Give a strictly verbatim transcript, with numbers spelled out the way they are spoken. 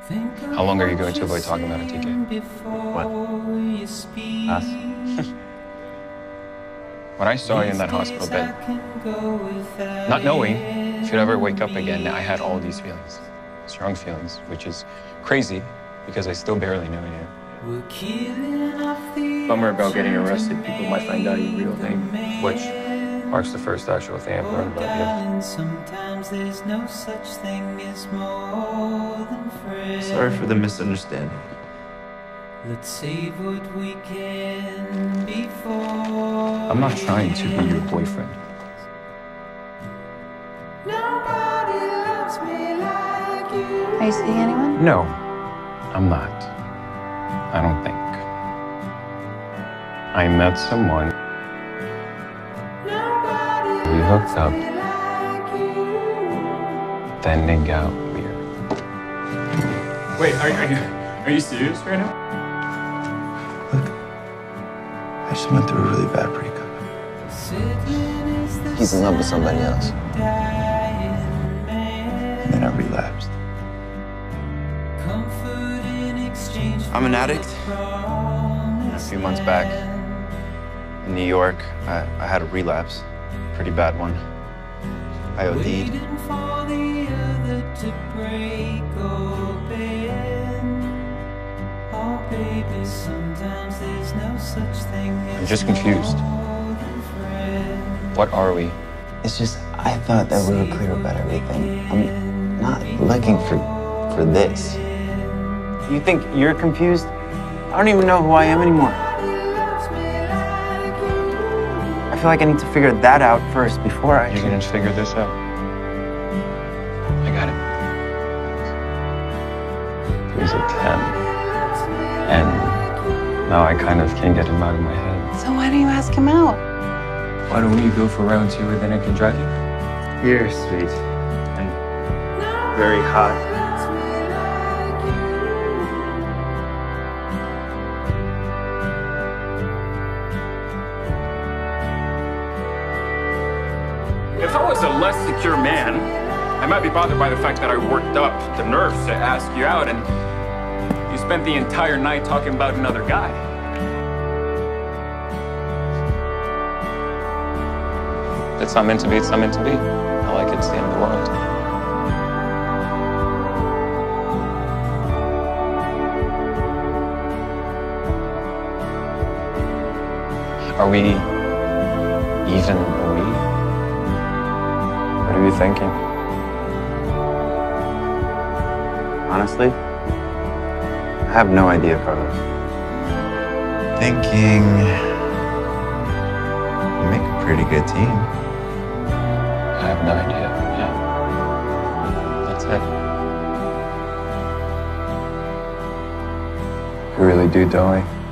How long are you going to avoid talking about it, T K? What? Us? When I saw you in that hospital bed, not knowing if you'd ever wake up again, I had all these feelings. Strong feelings, which is crazy because I still barely know you. Bummer about getting arrested. People might find out your real name, which marks the first actual thing I've learned about you. Sometimes there's no such thing as more than friends. Sorry for the misunderstanding. Let's save what we can before. I'm not trying to be your boyfriend. Nobody loves me like you. Are you seeing anyone? No, I'm not. I don't think. I met someone. We hooked up. Then it got weird. Wait, are, are you are you serious right now? Look, I just went through a really bad breakup. He's in love with somebody else. And then I relapsed. I'm an addict. A few months back, in New York, I, I had a relapse. Pretty bad one. I O D'd. I'm just confused. What are we? It's just, I thought that we were clear about everything. I'm not looking for, for this. You think you're confused? I don't even know who I am anymore. I feel like I need to figure that out first before I... You're gonna figure this out. I got it. He was a ten. And now I kind of can't get him out of my head. So why don't you ask him out? Why don't you go for round two and then I can drive you? You're sweet. And very hot. If I was a less secure man, I might be bothered by the fact that I worked up the nerves to ask you out and you spent the entire night talking about another guy. If it's not meant to be, it's not meant to be. I like it, it's the end of the world. Are we even a we? What are you thinking? Honestly, I have no idea, Carlos. Thinking you make a pretty good team. I have no idea, yeah. That's it. We really do, don't we?